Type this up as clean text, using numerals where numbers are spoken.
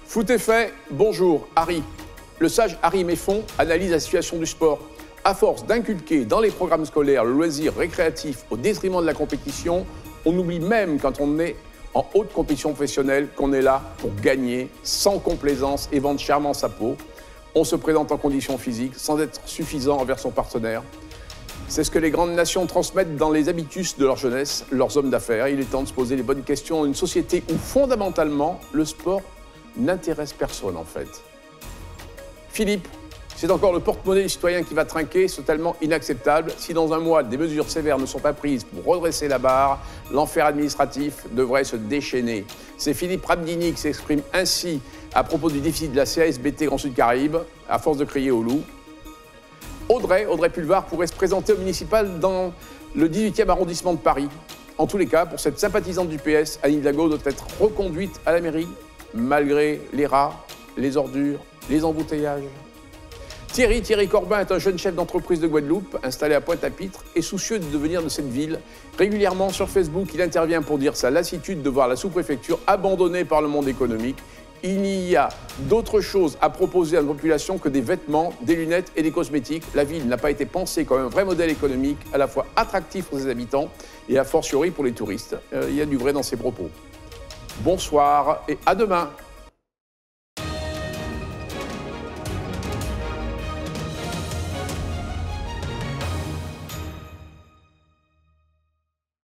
Foot est fait, bonjour Harry. Le sage Harry Méfond analyse la situation du sport. À force d'inculquer dans les programmes scolaires le loisir récréatif au détriment de la compétition, on oublie même quand on est en haute compétition professionnelle qu'on est là pour gagner sans complaisance et vendre chèrement sa peau. On se présente en condition physique sans être suffisant envers son partenaire. C'est ce que les grandes nations transmettent dans les habitus de leur jeunesse, leurs hommes d'affaires. Il est temps de se poser les bonnes questions dans une société où fondamentalement le sport n'intéresse personne en fait. Philippe, c'est encore le porte-monnaie des citoyens qui va trinquer, c'est totalement inacceptable. Si dans un mois, des mesures sévères ne sont pas prises pour redresser la barre, l'enfer administratif devrait se déchaîner. C'est Philippe Rabdini qui s'exprime ainsi à propos du déficit de la CASBT Grand Sud Caraïbes, à force de crier au loup. Audrey Pulvar pourrait se présenter au municipal dans le 18e arrondissement de Paris. En tous les cas, pour cette sympathisante du PS, Anne Hidalgo doit être reconduite à la mairie, malgré les rats, les ordures, les embouteillages. Thierry Corbin est un jeune chef d'entreprise de Guadeloupe, installé à Pointe-à-Pitre et soucieux de devenir de cette ville. Régulièrement sur Facebook, il intervient pour dire sa lassitude de voir la sous-préfecture abandonnée par le monde économique. Il y a d'autres choses à proposer à une population que des vêtements, des lunettes et des cosmétiques. La ville n'a pas été pensée comme un vrai modèle économique, à la fois attractif pour ses habitants et a fortiori pour les touristes. Il y a du vrai dans ses propos. Bonsoir et à demain.